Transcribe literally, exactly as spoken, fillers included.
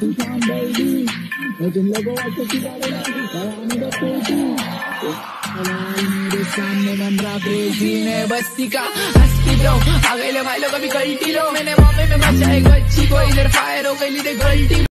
तुम लोगों मेरे सामने बन रहा क्रेजी मैं बस्ती का हस्ती ब्रो आ गए भाई लोग अभी गलती लो मैंने मॉमे में बचाए गच्ची को इधर फायर हो गई गलती।